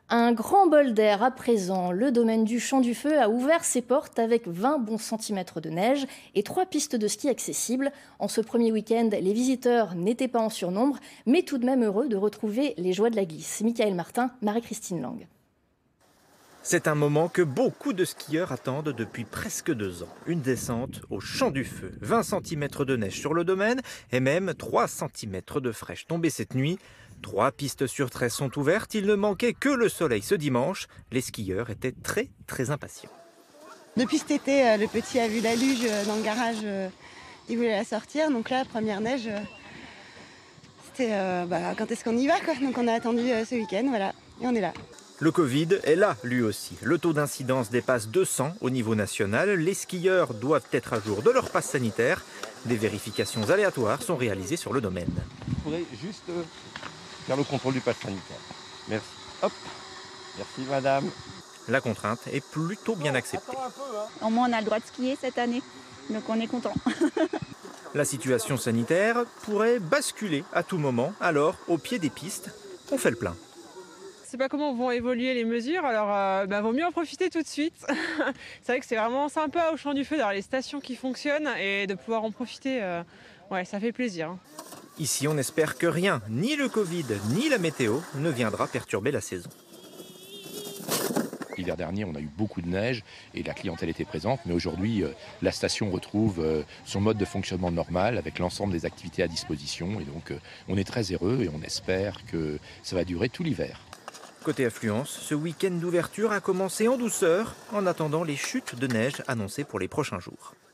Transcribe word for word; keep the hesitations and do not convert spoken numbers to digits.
Un grand bol d'air à présent. Le domaine du Champ du Feu a ouvert ses portes avec vingt bons centimètres de neige et trois pistes de ski accessibles. En ce premier week-end, les visiteurs n'étaient pas en surnombre, mais tout de même heureux de retrouver les joies de la glisse. Michael Martin, Marie-Christine Lang. C'est un moment que beaucoup de skieurs attendent depuis presque deux ans. Une descente au Champ du Feu. vingt centimètres de neige sur le domaine et même trois centimètres de fraîche tombée cette nuit. Trois pistes sur treize sont ouvertes. Il ne manquait que le soleil ce dimanche. Les skieurs étaient très très impatients. Depuis cet été, le petit a vu la luge dans le garage. Il voulait la sortir. Donc là, première neige, c'était euh, bah, quand est-ce qu'on y va quoi. Donc on a attendu ce week-end, voilà, et on est là. Le Covid est là, lui aussi. Le taux d'incidence dépasse deux cents au niveau national. Les skieurs doivent être à jour de leur passe sanitaire. Des vérifications aléatoires sont réalisées sur le domaine. Il faudrait juste faire le contrôle du passe sanitaire. Merci. Hop. Merci, madame. La contrainte est plutôt bien acceptée. Au moins, on a le droit de skier cette année. Donc, on est content. La situation sanitaire pourrait basculer à tout moment. Alors, au pied des pistes, on fait le plein. Je ne sais pas comment vont évoluer les mesures, alors euh, bah, vaut mieux en profiter tout de suite. C'est vrai que c'est vraiment sympa au Champ du Feu d'avoir les stations qui fonctionnent et de pouvoir en profiter, euh, ouais, ça fait plaisir. Ici, on espère que rien, ni le Covid, ni la météo, ne viendra perturber la saison. L'hiver dernier, on a eu beaucoup de neige et la clientèle était présente, mais aujourd'hui, euh, la station retrouve euh, son mode de fonctionnement normal avec l'ensemble des activités à disposition. Et donc, euh, on est très heureux et on espère que ça va durer tout l'hiver. Côté affluence, ce week-end d'ouverture a commencé en douceur en attendant les chutes de neige annoncées pour les prochains jours.